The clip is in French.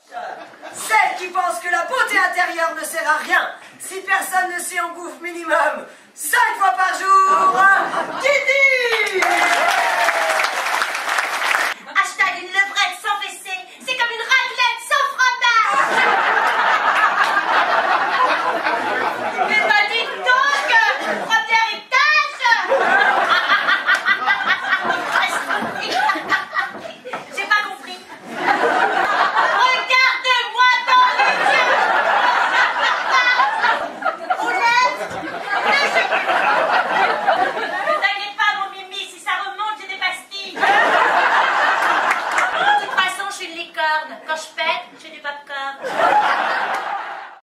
Celle qui pense que la beauté intérieure ne sert à rien si personne ne s'y engouffre minimum 5 fois par jour. Didi!